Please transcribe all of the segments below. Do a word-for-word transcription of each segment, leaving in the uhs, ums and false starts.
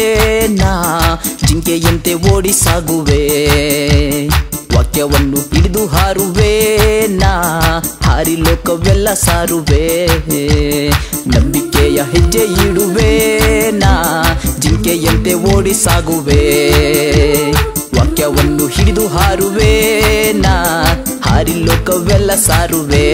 ನಾ ಜಿಂಕೆಯಂತೆ ಓಡಿ ಸಾಗುವೆ ವಾಕ್ಯವನ್ನು ಹಿಡಿದು ಹಾರುವೆ ನಾ ಹಾರಿ ಲೋಕವೆಲ್ಲ ಸಾರುವೆ ನಂಬಿಕೆಯ ಹೆಜ್ಜೆ ಇಡುವೆ ನಾ ಜಿಂಕೆಯಂತೆ ಓಡಿ ಸಾಗುವೆ ವಾಕ್ಯವನ್ನು ಹಿಡಿದು ಹಾರುವೆ ನಾ ಹಾರಿ ಲೋಕವೆಲ್ಲ ಸಾರುವೆ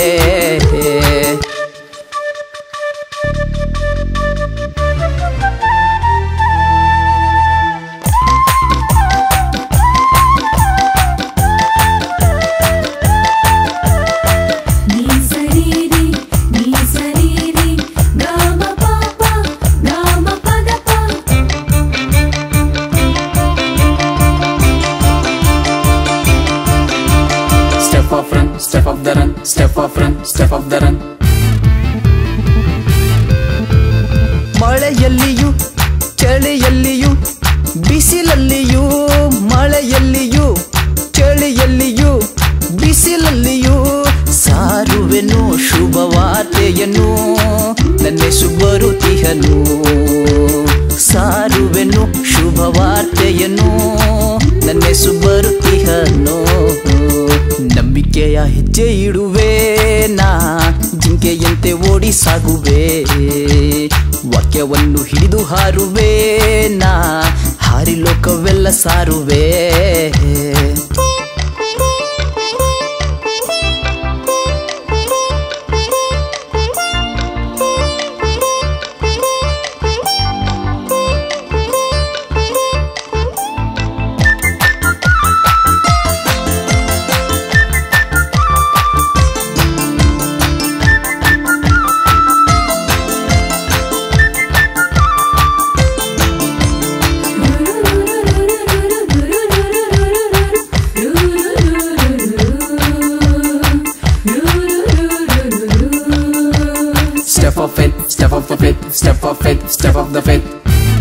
Step of the run, step of run, step of the run. ಮಳೆಯಲ್ಲಿಯೂ ಚಳಿಯಲ್ಲಿಯೂ ಬಿಸಿಲಲ್ಲಿಯೂ ಮಳೆಯಲ್ಲಿಯೂ ಚಳಿಯಲ್ಲಿಯೂ ಬಿಸಿಲಲ್ಲಿಯೂ ಸಾರುವೆನು ಶುಭವಾರ್ತೆಯನ್ನು ನನ್ನೆಸು ಬರುತ್ತಿಹನು ಸಾರುವೆನು ಶುಭವಾರ್ತೆಯನ್ನು ನನ್ನೆಸು ಬರುತ್ತಿಹನು ನಂಬಿಕೆಯ ಹೆಜ್ಜೆ ಇಡುವೆ ನಾ ಜಿಂಕೆಯಂತೆ ಓಡಿ ಸಾಗುವೆ ವಾಕ್ಯವನ್ನು ಹಿಡಿದು ಹಾರುವೆ ನಾ ಹಾರಿ ಲೋಕವೆಲ್ಲ ಸಾರುವೆ Step of faith, step of the faith, step of faith, step of the faith.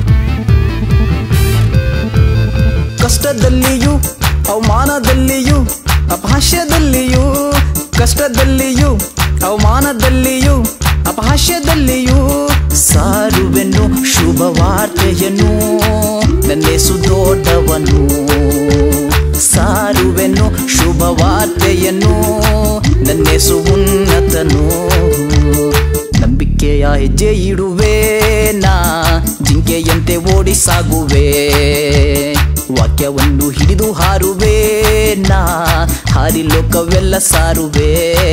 ಕಷ್ಟದಲ್ಲಿಯೂ ಅವಮಾನದಲ್ಲಿಯೂ ಅಪಹಾಸ್ಯದಲ್ಲಿಯೂ ಕಷ್ಟದಲ್ಲಿಯೂ ಅವಮಾನದಲ್ಲಿಯೂ ಅಪಹಾಸ್ಯದಲ್ಲಿಯೂ ಸಾರುವೆನು ಶುಭವಾರ್ತೆಯನ್ನು ನನ್ನೆಸು ದೊಡ್ಡವನು ಸಾರುವೆನು ಶುಭವಾರ್ತೆಯನ್ನು ನನ್ನೆಸು ಉನ್ನತನು ನಂಬಿಕೆಯ ಹೆಜ್ಜೆ ಇಡುವೆ ನಾ ಜಿಂಕೆಯಂತೆ ಓಡಿ ಸಾಗುವೆ ವಾಕ್ಯವನ್ನು ಹಿಡಿದು ಹಾರುವೆ ನಾ ಹಾರಿ ಲೋಕವೆಲ್ಲ ಸಾರುವೆ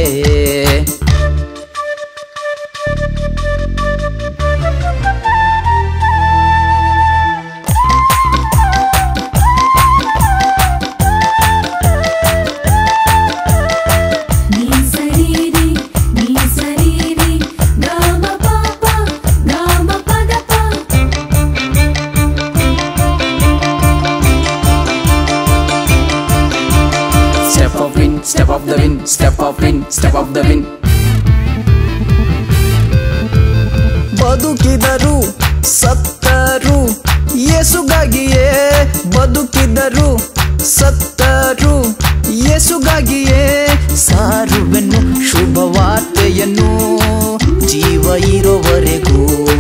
Step of the wind, step of wind, step of the wind. ಬದುಕಿದರು ಸತ್ತರು ಯೇಸುಗಾಗಿಯೇ ಬದುಕಿದರು ಸತ್ತರು ಯೇಸುಗಾಗಿಯೇ ಸಾರುವೆನು ಶುಭವಾರ್ತೆಯನ್ನು ಜೀವ ಇರೋವರೆಗೂ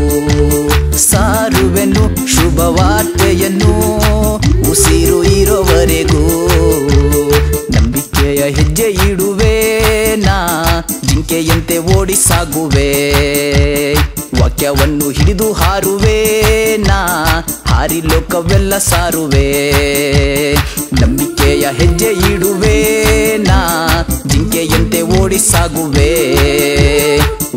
ಸಾರುವೆನು ಶುಭವಾರ್ತೆಯನ್ನು ಉಸಿರು ಇರೋವರೆಗೂ ನಂಬಿಕೆಯ ಹೆಜ್ಜೆ ಇಡುವೆ ನಾ ಜಿಂಕೆಯಂತೆ ಓಡಿ ಸಾಗುವೆ ವಾಕ್ಯವನ್ನು ಹಿಡಿದು ಹಾರುವೆ ನಾ ಹಾರಿ ಲೋಕವೆಲ್ಲ ಸಾರುವೆ ನಂಬಿಕೆಯ ಹೆಜ್ಜೆ ಇಡುವೆ ನಾ ಜಿಂಕೆಯಂತೆ ಓಡಿ ಸಾಗುವೆ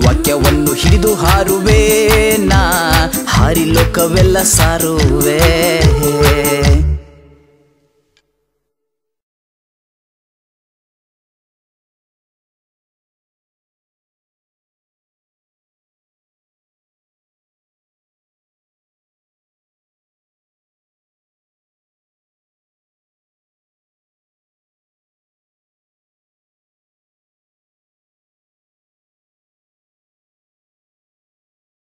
ವಾಕ್ಯವನ್ನು ಹಿಡಿದು ಹಾರುವೆ ನಾ ಹಾರಿ ಲೋಕವೆಲ್ಲ ಸಾರುವೆ